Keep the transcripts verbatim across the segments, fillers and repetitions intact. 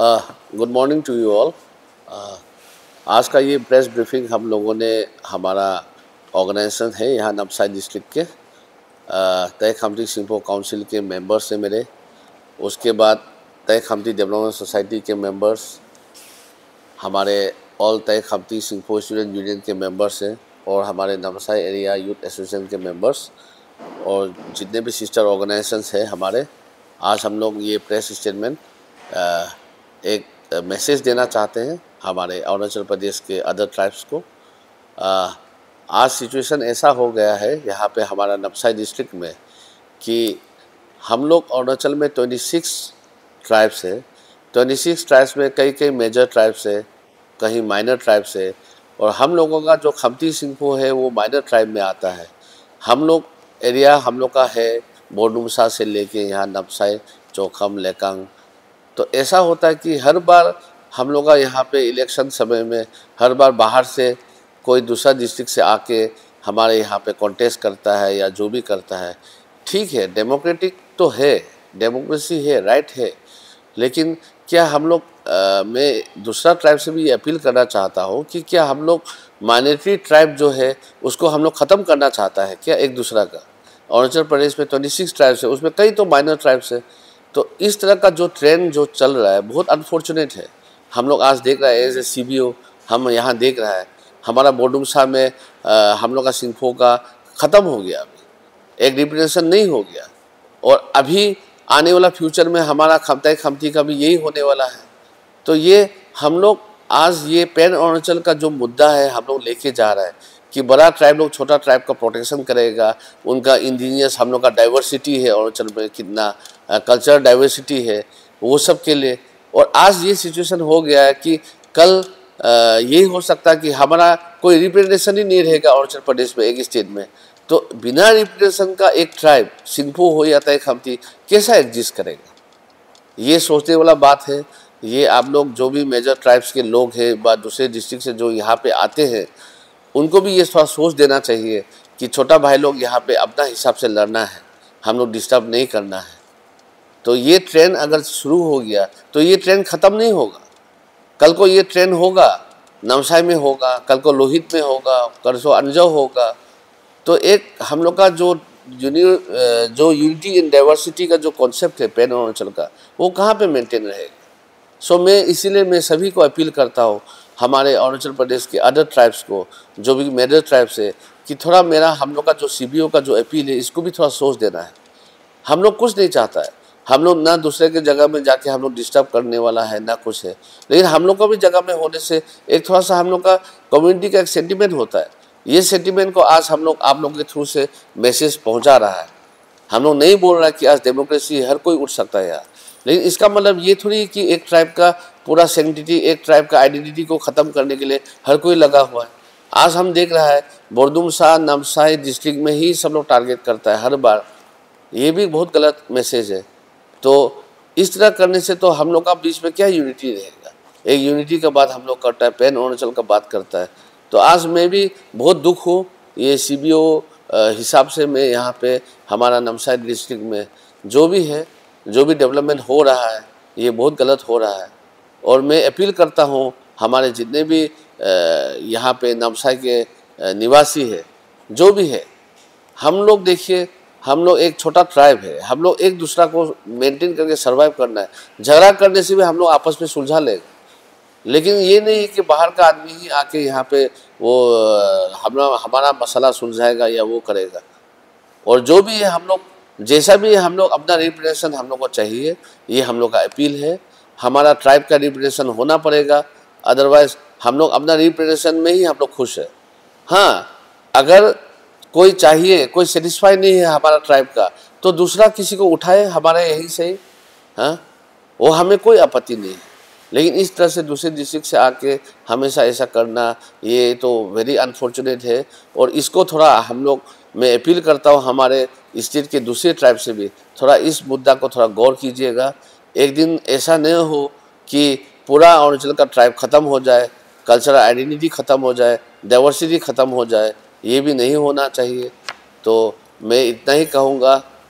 Good morning to you all. आज का ये प्रेस ब्रीफिंग हम लोगों ने हमारा ऑर्गेनाइजेशन है यहाँ नवसारी डिस्ट्रिक्ट के तय खमती सिंपो काउंसिल के मेंबर्स हैं मेरे, उसके बाद तय खमती डेवलपमेंट सोसाइटी के मेंबर्स, हमारे all Tai Khamti Singpho student union के मेंबर्स हैं और हमारे नवसारी एरिया यूथ एसोसिएशन के मेंबर्स और जितने भी सिस्टर ऑर्गेनाइजेशंस हैं हमारे। आज हम लोग ये प्रेस स्टेटमेंट एक मैसेज देना चाहते हैं हमारे अरुणाचल प्रदेश के अदर ट्राइब्स को। आ, आज सिचुएशन ऐसा हो गया है यहाँ पे हमारा नवसारी डिस्ट्रिक्ट में कि हम लोग अरुणाचल में छब्बीस ट्राइब्स है। छब्बीस ट्राइब्स में कई कई मेजर ट्राइब्स है, कहीं माइनर ट्राइब्स है और हम लोगों का जो खमती सिंपो है वो माइनर ट्राइब में आता है। हम लोग एरिया हम लोग का है बोरडुमसा से लेके यहाँ नवसारी, चौखम, लेकांग। तो ऐसा होता है कि हर बार हम लोग का यहाँ पे इलेक्शन समय में हर बार बाहर से कोई दूसरा डिस्ट्रिक्ट से आके हमारे यहाँ पे कॉन्टेस्ट करता है या जो भी करता है। ठीक है, डेमोक्रेटिक तो है, डेमोक्रेसी है, राइट है, लेकिन क्या हम लोग मैं दूसरा ट्राइब से भी ये अपील करना चाहता हूँ कि क्या हम लोग माइनॉरिटी ट्राइब जो है उसको हम लोग ख़त्म करना चाहता है क्या एक दूसरा का। अरुणाचल प्रदेश में छब्बीस ट्राइब्स है, उसमें कई तो माइनर ट्राइब्स है। तो इस तरह का जो ट्रेंड जो चल रहा है बहुत अनफॉर्चुनेट है। हम लोग आज देख रहे हैं as a C B O हम यहाँ देख रहा है हमारा बोरडुमसा में आ, हम लोग का सिंफो का ख़त्म हो गया, अभी एक रिप्रेजेंटेशन नहीं हो गया और अभी आने वाला फ्यूचर में हमारा खमताई खमती का भी यही होने वाला है। तो ये हम लोग आज ये पैन अरुणाचल का जो मुद्दा है हम लोग लेके जा रहा है कि बड़ा ट्राइब लोग छोटा ट्राइब का प्रोटेक्शन करेगा, उनका इंडिजिनियस हम लोग का डाइवर्सिटी है अरुणाचल में, कितना कल्चर डाइवर्सिटी है वो सब के लिए। और आज ये सिचुएशन हो गया है कि कल यही हो सकता है कि हमारा कोई रिप्रेजेंटेशन ही नहीं रहेगा अरुणाचल प्रदेश में एक स्टेट में। तो बिना रिप्रेजेंटेशन का एक ट्राइब सिंफो हो या तय खमती कैसा एग्जिस्ट करेगा, ये सोचने वाला बात है। ये आप लोग जो भी मेजर ट्राइब्स के लोग हैं व दूसरे डिस्ट्रिक्ट से जो यहाँ पे आते हैं उनको भी ये थोड़ा सोच देना चाहिए कि छोटा भाई लोग यहाँ पे अपना हिसाब से लड़ना है, हम लोग डिस्टर्ब नहीं करना है। तो ये ट्रेंड अगर शुरू हो गया तो ये ट्रेंड ख़त्म नहीं होगा। कल को ये ट्रेंड होगा नवसारी में होगा, कल को लोहित में होगा, कल को अंजौ होगा। तो एक हम लोग का जो यूनि जो यूनिटी इन डाइवर्सिटी का जो कॉन्सेप्ट है पैन अरुणाचल का वो कहाँ पे मेंटेन रहेगा। सो मैं इसीलिए मैं सभी को अपील करता हूँ हमारे अरुणाचल प्रदेश के अदर ट्राइब्स को जो भी मेजर ट्राइब्स है कि थोड़ा मेरा हम लोग का जो सी बी ओ का जो अपील है इसको भी थोड़ा सोच देना है। हम लोग कुछ नहीं चाहता है, हम लोग ना दूसरे के जगह में जाके हम लोग डिस्टर्ब करने वाला है ना कुछ है, लेकिन हम लोग को भी जगह में होने से एक थोड़ा सा हम लोग का कम्युनिटी का एक सेंटिमेंट होता है। ये सेंटिमेंट को आज हम लोग आप लोगों के थ्रू से मैसेज पहुंचा रहा है। हम लोग नहीं बोल रहा है कि आज डेमोक्रेसी हर कोई उठ सकता है यार, लेकिन इसका मतलब ये थोड़ी कि एक ट्राइब का पूरा सेंटिटी, एक ट्राइब का आइडेंटिटी को ख़त्म करने के लिए हर कोई लगा हुआ है। आज हम देख रहा है बोरडुमसा नवसारी डिस्ट्रिक्ट में ही सब लोग टारगेट करता है हर बार, ये भी बहुत गलत मैसेज है। तो इस तरह करने से तो हम लोग का बीच में क्या यूनिटी रहेगा। एक यूनिटी का बात हम लोग करता है, पैन अरुणाचल का बात करता है। तो आज मैं भी बहुत दुख हूँ, ये सी बी ओ हिसाब से मैं यहाँ पे हमारा नवसारी डिस्ट्रिक्ट में जो भी है जो भी डेवलपमेंट हो रहा है ये बहुत गलत हो रहा है। और मैं अपील करता हूँ हमारे जितने भी यहाँ पे नवसारी के निवासी है जो भी है, हम लोग देखिए हम लोग एक छोटा ट्राइब है, हम लोग एक दूसरा को मेंटेन करके सर्वाइव करना है। झगड़ा करने से भी हम लोग आपस में सुलझा लेंगे, लेकिन ये नहीं कि बाहर का आदमी ही आके यहाँ पे वो हमारा हमारा मसला सुलझाएगा या वो करेगा। और जो भी है हम लोग जैसा भी है हम लोग अपना रिप्रेजेंटेशन हम लोग को चाहिए, ये हम लोग का अपील है। हमारा ट्राइब का रिप्रेजेंटेशन होना पड़ेगा, अदरवाइज हम लोग अपना रिप्रेजेंटेशन में ही हम लोग खुश है। हाँ, अगर कोई चाहिए, कोई सेटिस्फाई नहीं है हमारा ट्राइब का तो दूसरा किसी को उठाए हमारे यहीं से ही, हाँ वो हमें कोई आपत्ति नहीं है। लेकिन इस तरह से दूसरे डिस्ट्रिक्ट से आके हमेशा ऐसा करना ये तो वेरी अनफॉर्चुनेट है। और इसको थोड़ा हम लोग मैं अपील करता हूँ हमारे स्टेट के दूसरे ट्राइब से भी थोड़ा इस मुद्दा को थोड़ा गौर कीजिएगा। एक दिन ऐसा नहीं हो कि पूरा अरुणाचल का ट्राइब ख़त्म हो जाए, कल्चरल आइडेंटिटी ख़त्म हो जाए, डाइवर्सिटी ख़त्म हो जाए, ये भी नहीं होना चाहिए। तो मैं इतना ही कहूँगा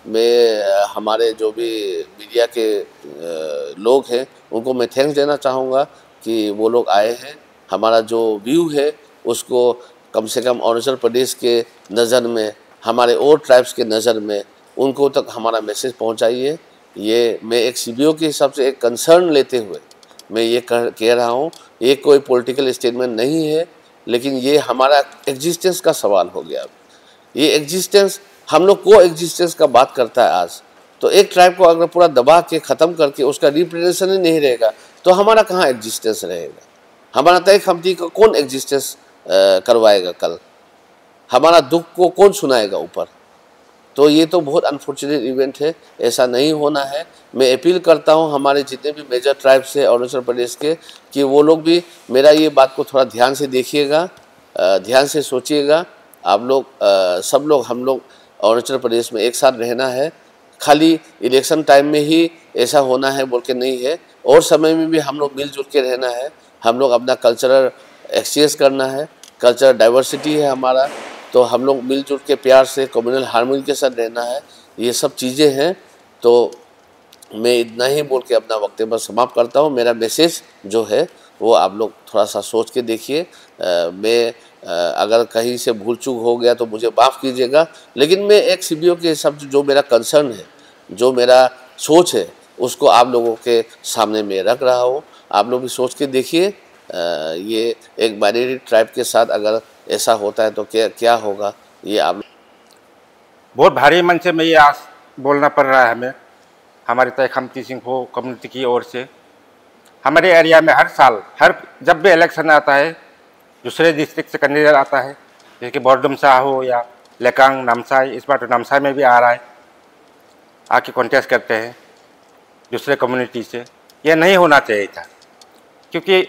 मैं हमारे जो भी मीडिया के लोग हैं उनको मैं थैंक्स देना चाहूँगा कि वो लोग आए हैं। हमारा जो व्यू है उसको कम से कम अरुणाचल प्रदेश के नज़र में, हमारे और ट्राइब्स के नज़र में उनको तक हमारा मैसेज पहुंचाइए। ये मैं एक सीबीओ के हिसाब से एक कंसर्न लेते हुए मैं ये कह कह रहा हूँ, ये कोई पॉलिटिकल स्टेटमेंट नहीं है, लेकिन ये हमारा एग्जिस्टेंस का सवाल हो गया। ये एग्जिस्टेंस, हम लोग को एग्जिस्टेंस का बात करता है आज, तो एक ट्राइब को अगर पूरा दबा के ख़त्म करके उसका रिप्रेजेंटेशन ही नहीं रहेगा तो हमारा कहाँ एग्जिस्टेंस रहेगा? हमारा तय खमती का कौन एग्जिस्टेंस करवाएगा? कल हमारा दुख को कौन सुनाएगा ऊपर? तो ये तो बहुत अनफॉर्चुनेट इवेंट है, ऐसा नहीं होना है। मैं अपील करता हूँ हमारे जितने भी मेजर ट्राइब्स हैं अरुणाचल प्रदेश के, कि वो लोग भी मेरा ये बात को थोड़ा ध्यान से देखिएगा, ध्यान से सोचिएगा। आप लोग सब लोग, हम लोग अरुणाचल प्रदेश में एक साथ रहना है। खाली इलेक्शन टाइम में ही ऐसा होना है बोल के नहीं है, और समय में भी हम लोग मिलजुल के रहना है। हम लोग अपना कल्चरल एक्सचेंज करना है, कल्चरल डाइवर्सिटी है हमारा, तो हम लोग मिलजुल के प्यार से कम्युनल हार्मनी के साथ रहना है। ये सब चीज़ें हैं। तो मैं इतना ही बोल के अपना वक्तव्य समाप्त करता हूँ। मेरा मैसेज जो है वो आप लोग थोड़ा सा सोच के देखिए। मैं आ, अगर कहीं से भूल चूक हो गया तो मुझे माफ़ कीजिएगा, लेकिन मैं एक सीबीओ के हिसाब से जो मेरा कंसर्न है, जो मेरा सोच है, उसको आप लोगों के सामने मैं रख रहा हूँ। आप लोग भी सोच के देखिए। ये एक माइनॉरिटी ट्राइब के साथ अगर ऐसा होता है तो क्या क्या होगा, ये आप बहुत भारी मन से मैं ये आज बोलना पड़ रहा है हमें, हमारे तय खमती सिंह कम्युनिटी की ओर से। हमारे एरिया में हर साल, हर जब भी इलेक्शन आता है, दूसरे डिस्ट्रिक्ट से कैंडिडेट आता है, जैसे कि बोरडुमसा हो या लेकांग, नामसाई। इस बार तो नामसाई में भी आ रहा है, आके कॉन्टेस्ट करते हैं दूसरे कम्युनिटी से। यह नहीं होना चाहिए था, क्योंकि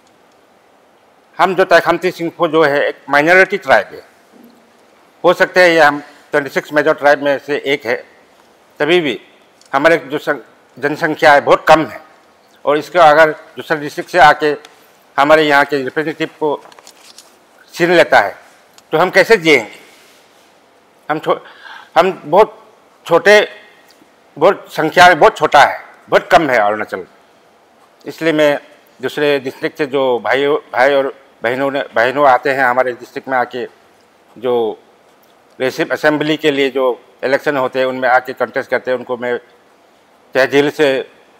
हम जो तय खमती सिंह जो है एक माइनॉरिटी ट्राइब है। हो सकते हैं ये हम छब्बीस मेजर ट्राइब में से एक है, तभी भी हमारे जो जनसंख्या है बहुत कम है, और इसको अगर दूसरे डिस्ट्रिक्ट से आके हमारे यहाँ के रिप्रेजेंटेटिव को छीन लेता है तो हम कैसे जिएंगे? हम हम बहुत छोटे, बहुत संख्या में बहुत छोटा है, बहुत कम है अरुणाचल। इसलिए मैं दूसरे डिस्ट्रिक्ट से जो भाई भाई और बहनों ने बहनों आते हैं हमारे डिस्ट्रिक्ट में आके, जो रेसिप असेंबली के लिए जो इलेक्शन होते हैं उनमें आके कंटेस्ट करते हैं, उनको मैं तहे दिल से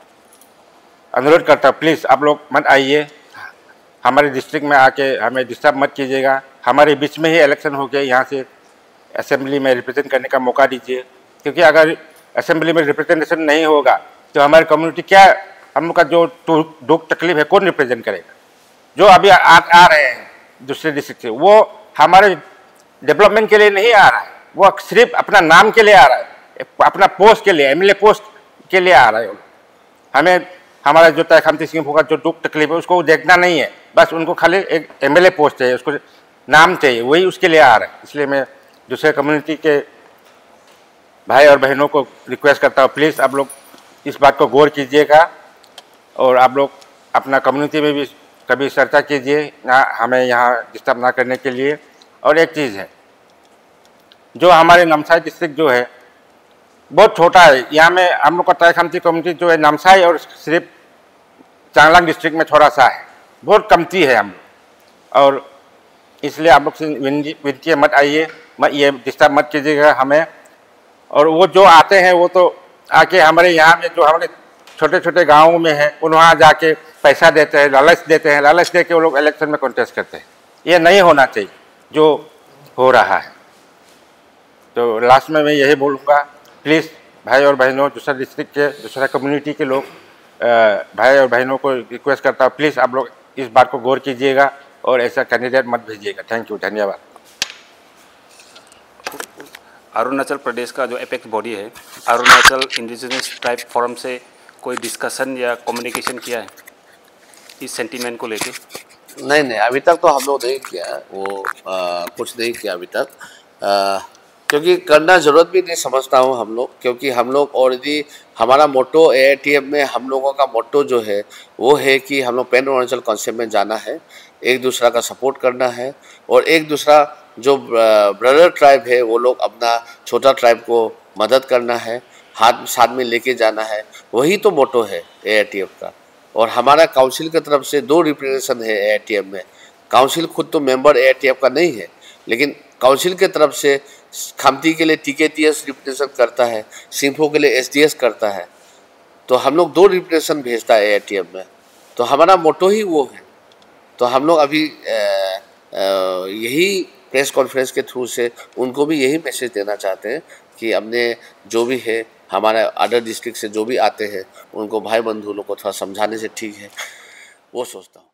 अनुरोध करता हूँ, प्लीज़ आप लोग मत आइए, हमारे डिस्ट्रिक्ट में आके हमें डिस्टर्ब मत कीजिएगा। हमारे बीच में ही इलेक्शन हो गया, यहाँ से असेंबली में रिप्रेजेंट करने का मौका दीजिए, क्योंकि अगर असेंबली में रिप्रेजेंटेशन नहीं होगा तो हमारी कम्युनिटी क्या, हम लोग का जो दुख तकलीफ है कौन रिप्रेजेंट करेगा? जो अभी आ, आ रहे हैं दूसरे डिस्ट्रिक्ट से, वो हमारे डेवलपमेंट के लिए नहीं आ रहा है, वो सिर्फ अपना नाम के लिए आ रहा है, अपना पोस्ट के लिए, एमएलए पोस्ट के लिए आ रहा है। हमें हमारा जो तय खमती सिंह का जो दुख तकलीफ है उसको देखना नहीं है, बस उनको खाली एक एमएलए पोस्ट चाहिए, उसको नाम चाहिए, वही उसके लिए आ रहा है। इसलिए मैं दूसरे कम्युनिटी के भाई और बहनों को रिक्वेस्ट करता हूँ, प्लीज़ आप लोग इस बात को गौर कीजिएगा, और आप लोग अपना कम्युनिटी में भी कभी चर्चा कीजिए, ना हमें यहाँ डिस्टर्ब ना करने के लिए। और एक चीज़ है, जो हमारे नामसाई डिस्ट्रिक्ट जो है बहुत छोटा है, यहाँ में हम लोग का तय खमती कम्युनिटी जो है नामसाई और सिर्फ चांगलांग डिस्ट्रिक्ट में थोड़ा सा है, बहुत कमती है हम लोग। और इसलिए आप लोग से विनती है, मत आइए, मत ये डिस्टर्ब मत कीजिएगा हमें। और वो जो आते हैं वो तो आके हमारे यहाँ में जो हमारे छोटे छोटे गाँवों में है, उन वहाँ जाके पैसा देते हैं, लालच देते हैं, लालच दे के वो लोग इलेक्शन में कॉन्टेस्ट करते हैं। ये नहीं होना चाहिए जो हो रहा है। तो लास्ट में मैं यही बोलूँगा, प्लीज़ भाई और बहनों, दूसरा डिस्ट्रिक्ट के, दूसरा कम्युनिटी के लोग, भाई और बहनों को रिक्वेस्ट करता हूँ, प्लीज़ आप लोग इस बात को गौर कीजिएगा और ऐसा कैंडिडेट मत भेजिएगा। थैंक यू, धन्यवाद। अरुणाचल प्रदेश का जो एपेक्स बॉडी है, अरुणाचल इंडिजिनस ट्राइब फोरम से कोई डिस्कशन या कम्युनिकेशन किया है इस सेंटीमेंट को लेके? नहीं नहीं, अभी तक तो हम लोग नहीं किया वो, आ, कुछ नहीं किया अभी तक, आ, क्योंकि करना ज़रूरत भी नहीं समझता हूँ हम लोग, क्योंकि हम लोग ऑलरेडी, हमारा मोटो ए आई टी एफ में हम लोगों का मोटो जो है वो है कि हम लोग पैन अरुणाचल कॉन्सेप्ट में जाना है, एक दूसरा का सपोर्ट करना है, और एक दूसरा जो ब्रदर ट्राइब है वो लोग अपना छोटा ट्राइब को मदद करना है, हाथ साथ में लेके जाना है, वही तो मोटो है ए आई टी एफ का। और हमारा काउंसिल की तरफ से दो रिप्रेजेंटेशन है ए आई टी एफ में। काउंसिल खुद तो member A I T F का नहीं है, लेकिन काउंसिल की तरफ से खमती के लिए टी के टी एस रिप्रेजेंटेशन करता है, सिम्फो के लिए एस डी एस करता है। तो हम लोग दो रिप्रेजेंटेशन भेजता है ए आई टी एफ में, तो हमारा मोटो ही वो है। तो हम लोग अभी आ, आ, यही प्रेस कॉन्फ्रेंस के थ्रू से उनको भी यही मैसेज देना चाहते हैं कि अपने जो भी है हमारे अदर डिस्ट्रिक्ट से जो भी आते हैं उनको भाई बंधु लोग को थोड़ा समझाने से ठीक है, वो सोचता हूँ।